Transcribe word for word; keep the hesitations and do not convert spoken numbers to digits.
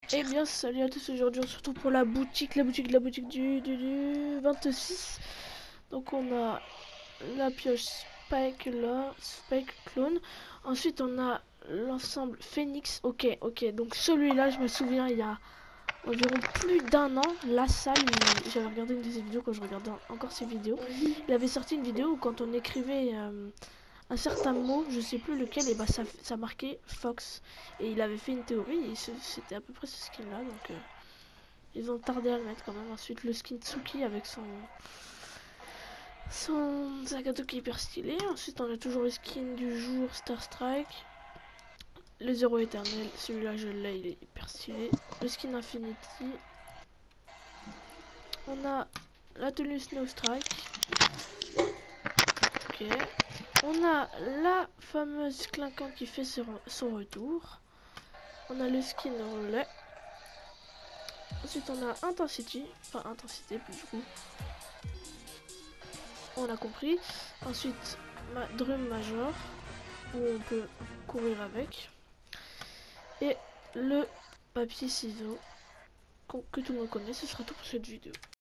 Eh bien salut à tous, aujourd'hui on se retrouve pour la boutique, la boutique, la boutique du, du, du vingt-six. Donc on a la pioche Spike là, Spike clone. Ensuite on a l'ensemble Phoenix. Ok, ok, donc celui-là je me souviens il y a environ plus d'un an, la salle, j'avais regardé une de ses vidéos quand je regardais encore ses vidéos. Il avait sorti une vidéo où quand on écrivait euh, un certain mot, je sais plus lequel, et bah ça, ça marquait Fox. Et il avait fait une théorie et c'était à peu près ce skin là, donc euh, ils ont tardé à le mettre quand même. Ensuite le skin Tsuki avec son son Zagato qui est hyper stylé. Ensuite on a toujours le skin du jour Star Strike. Le zéro éternel, celui-là je l'ai, il est hyper stylé. Le skin Infinity. On a la tenue Snow Strike. Ok. On a la fameuse clinquant qui fait son, son retour. On a le skin relais. Ensuite on a Intensity. Enfin intensité plus du coup. On a compris. Ensuite ma drum major. Où on peut courir avec. Et le papier ciseau que tout le monde connaît. Ce sera tout pour cette vidéo.